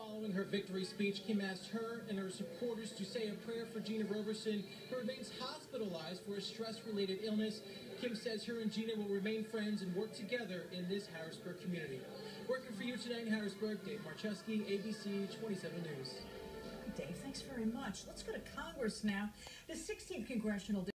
Following her victory speech, Kim asked her and her supporters to say a prayer for Gina Roberson, who remains hospitalized for a stress-related illness. Kim says her and Gina will remain friends and work together in this Harrisburg community. Working for you tonight in Harrisburg, Dave Marcheski, ABC 27 News. Dave, thanks very much. Let's go to Congress now. The 16th Congressional